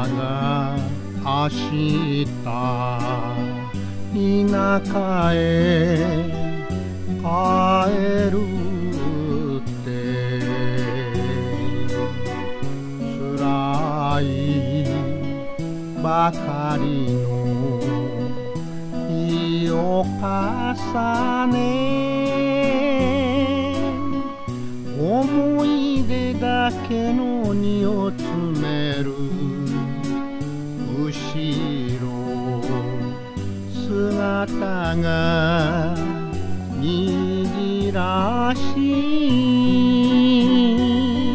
が明日田舎へ帰るって辛いばかりの日を重ね思い出だけの荷を詰める後ろ姿がにじらしい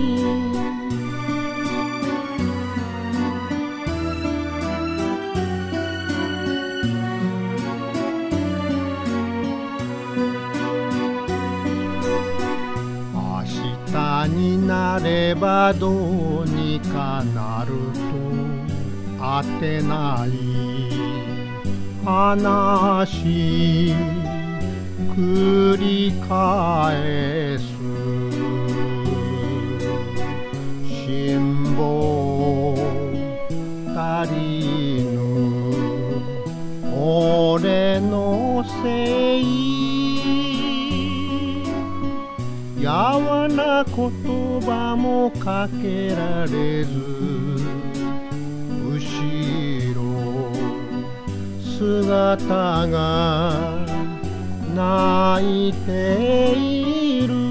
明日になればどうにかなると当てない話繰り返す辛抱足りぬ俺のせいやわな言葉もかけられず後ろ姿が泣いている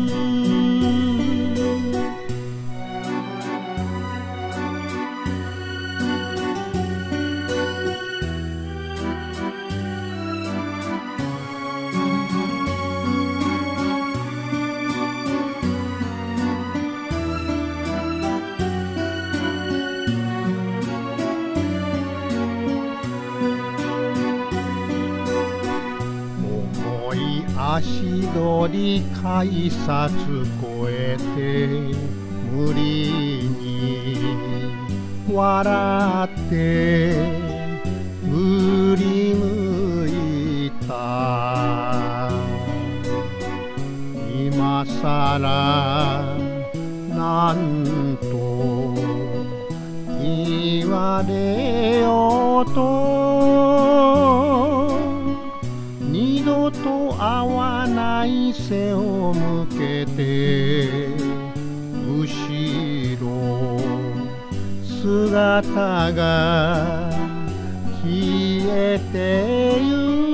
足取り改札越えて無理に笑って振り向いた今さらなんと言われようと二度と会わない背を向けて後ろ姿が消えてゆく